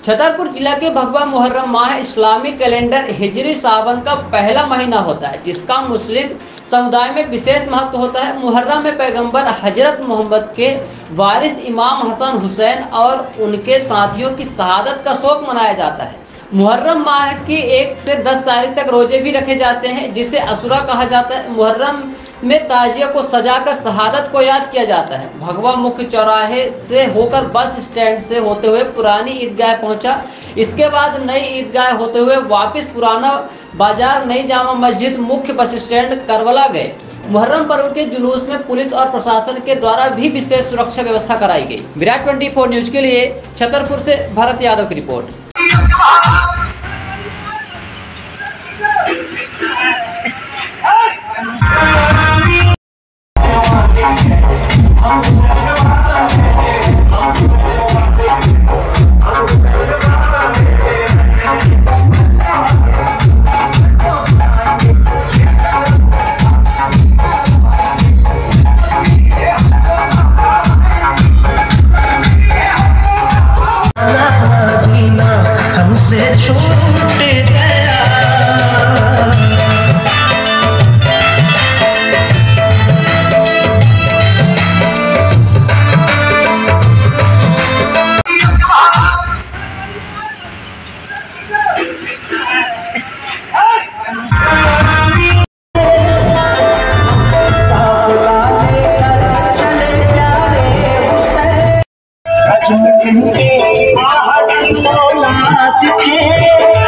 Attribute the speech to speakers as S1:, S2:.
S1: छतरपुर जिला के भगवा मुहर्रम माह इस्लामी कैलेंडर हिजरी सावन का पहला महीना होता है, जिसका मुस्लिम समुदाय में विशेष महत्व होता है। मुहर्रम में पैगंबर हजरत मोहम्मद के वारिस इमाम हसन हुसैन और उनके साथियों की शहादत का शोक मनाया जाता है। मुहर्रम माह की 1 से 10 तारीख तक रोजे भी रखे जाते हैं, जिसे अशुरा कहा जाता है। मुहर्रम में ताजिया को सजाकर शहादत को याद किया जाता है। भगवा मुख्य चौराहे से होकर बस स्टैंड से होते हुए पुरानी ईदगाह पहुंचा। इसके बाद नई ईदगाह होते हुए वापस पुराना बाजार, नई जामा मस्जिद, मुख्य बस स्टैंड करबला गए। मुहर्रम पर्व के जुलूस में पुलिस और प्रशासन के द्वारा भी विशेष सुरक्षा व्यवस्था कराई गई। विराट 24 न्यूज के लिए छतरपुर से भरत यादव की रिपोर्ट।
S2: के